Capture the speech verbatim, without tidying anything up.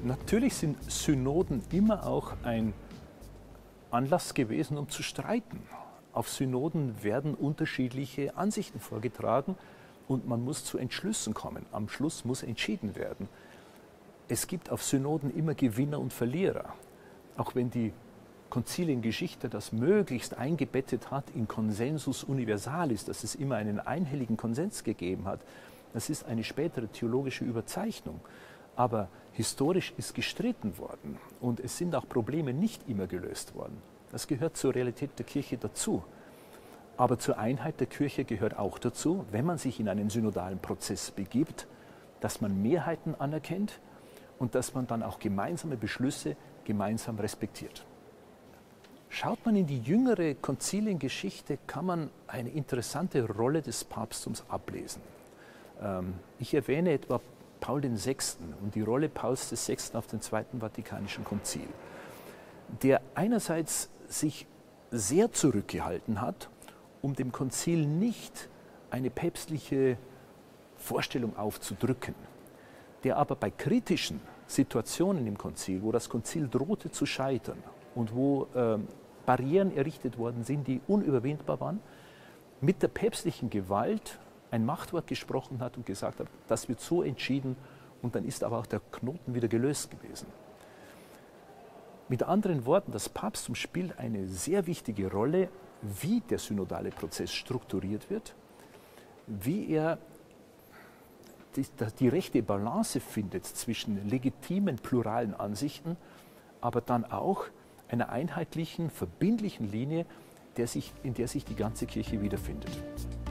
Natürlich sind Synoden immer auch ein Anlass gewesen, um zu streiten. Auf Synoden werden unterschiedliche Ansichten vorgetragen und man muss zu Entschlüssen kommen. Am Schluss muss entschieden werden. Es gibt auf Synoden immer Gewinner und Verlierer. Auch wenn die Konziliengeschichte das möglichst eingebettet hat in Consensus Universalis, dass es immer einen einhelligen Konsens gegeben hat, das ist eine spätere theologische Überzeichnung. Aber historisch ist gestritten worden und es sind auch Probleme nicht immer gelöst worden. Das gehört zur Realität der Kirche dazu. Aber zur Einheit der Kirche gehört auch dazu, wenn man sich in einen synodalen Prozess begibt, dass man Mehrheiten anerkennt und dass man dann auch gemeinsame Beschlüsse gemeinsam respektiert. Schaut man in die jüngere Konziliengeschichte, kann man eine interessante Rolle des Papsttums ablesen. Ähm, ich erwähne etwa Paul der Sechste und die Rolle Pauls der Sechsten auf dem Zweiten Vatikanischen Konzil, der einerseits sich sehr zurückgehalten hat, um dem Konzil nicht eine päpstliche Vorstellung aufzudrücken, der aber bei kritischen Situationen im Konzil, wo das Konzil drohte zu scheitern und wo äh, Barrieren errichtet worden sind, die unüberwindbar waren, mit der päpstlichen Gewalt ein Machtwort gesprochen hat und gesagt hat, das wird so entschieden und dann ist aber auch der Knoten wieder gelöst gewesen. Mit anderen Worten, das Papsttum spielt eine sehr wichtige Rolle, wie der synodale Prozess strukturiert wird, wie er die, die rechte Balance findet zwischen legitimen pluralen Ansichten, aber dann auch einer einheitlichen, verbindlichen Linie, der sich, in der sich die ganze Kirche wiederfindet.